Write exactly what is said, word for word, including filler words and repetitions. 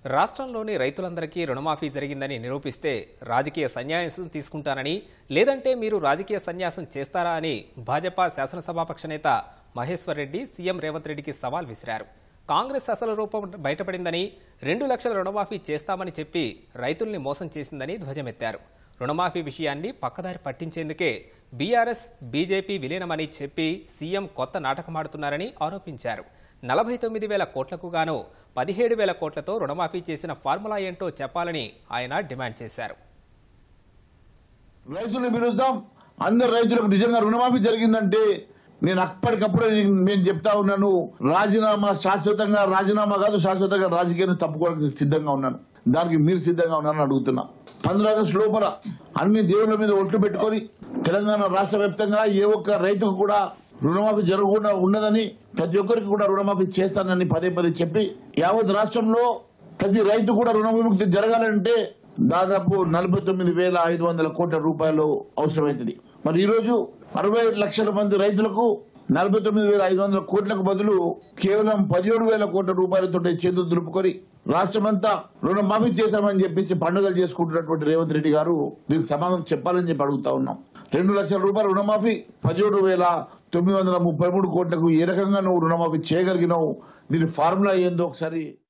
రాష్ట్రంలోని రైతులందరికీ రుణమాఫీ జరిగిందని నిరూపిస్తే రాజకీయ సన్యాసం తీసుకుంటానని, లేదంటే మీరు రాజకీయ సన్యాసం చేస్తారా అని భాజపా శాసనసభాపక్ష నేత మహేశ్వర్ రెడ్డి సీఎం రేవంత్ రెడ్డికి సవాల్ విసిరారు. కాంగ్రెస్ అసలు రూపం బయటపడిందని, రెండు లక్షల రుణమాఫీ చేస్తామని చెప్పి రైతుల్ని మోసం చేసిందని ధ్వజమెత్తారు. రుణమాఫీ విషయాన్ని పక్కదారి పట్టించేందుకే బీఆర్ఎస్ బీజేపీ విలీనమని చెప్పి సీఎం కొత్త నాటకమాడుతున్నారని ఆరోపించారు. నలభై తొమ్మిది వేల కోట్లకు గాను పదిహేడు వేల కోట్లతో రుణమాఫీ చేసిన ఫార్ములా ఏంటో చెప్పాలని ఆయన డిమాండ్ చేశారు. రైతుల విరుద్ధం అందరు రైతులకు నిజంగా రుణమాఫీ జరిగిందంటే నేను అప్పటికప్పుడు నేను చెప్తా ఉన్నాను, రాజీనామా శాశ్వతంగా రాజీనామా కాదు శాశ్వతంగా రాజకీయాన్ని తప్పుకోవడానికి సిద్ధంగా ఉన్నాను. దానికి మీరు సిద్ధంగా ఉన్నారని అడుగుతున్నా. పంద్ర ఆగస్టు లోపల అన్ని దేవుళ్ళ మీద ఒట్లు పెట్టుకొని తెలంగాణ రాష్ట్ర వ్యాప్తంగా ఏ ఒక్క రైతుకు కూడా రుణమాఫీ జరగకుండా ఉన్నదని, ప్రతి ఒక్కరికి కూడా రుణమాఫీ చేస్తానని పదే పదే చెప్పి యావత్ రాష్ట్రంలో ప్రతి రైతు కూడా రుణవిముక్తి జరగాలంటే దాదాపు నలభై తొమ్మిది వేల ఐదు వందల కోట్ల రూపాయలు అవసరమవుతుంది. మరి ఈ రోజు అరవై లక్షల మంది రైతులకు నలభై తొమ్మిది వేల ఐదు వందల కోట్లకు బదులు కేవలం పదిహేడు వేల కోట్ల రూపాయలతో చేతులు దులుపుకొని రాష్ట్రమంతా రుణమాఫీ చేశామని చెప్పేసి పండుగలు చేసుకుంటున్నటువంటి రేవంత్ రెడ్డి గారు దీనికి సమాధానం చెప్పాలని చెప్పి అడుగుతా ఉన్నాం. రెండు లక్షల రూపాయల రుణమాఫీ పదిహేడు వేల తొమ్మిది వందల ముప్పై మూడు కోట్లకు ఏ రకంగా నువ్వు రుణమాఫీ చేయగలిగినావు? దీని ఫార్ములా ఏందో ఒకసారి